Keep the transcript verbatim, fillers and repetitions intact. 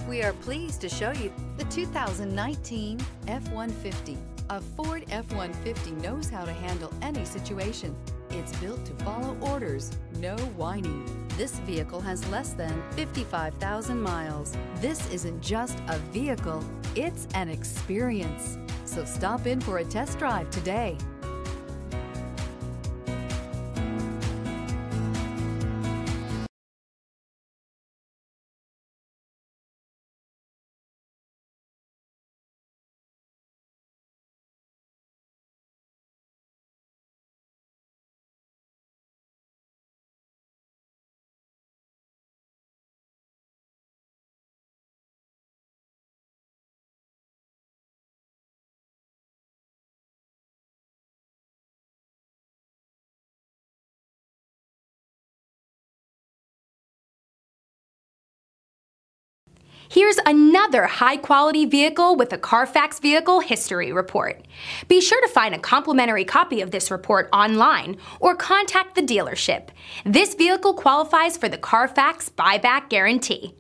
We are pleased to show you the two thousand nineteen F one fifty. A Ford F one fifty knows how to handle any situation. It's built to follow orders, no whining. This vehicle has less than fifty-five thousand miles. This isn't just a vehicle, it's an experience. So stop in for a test drive today. Here's another high-quality vehicle with a Carfax Vehicle History Report. Be sure to find a complimentary copy of this report online or contact the dealership. This vehicle qualifies for the Carfax Buyback Guarantee.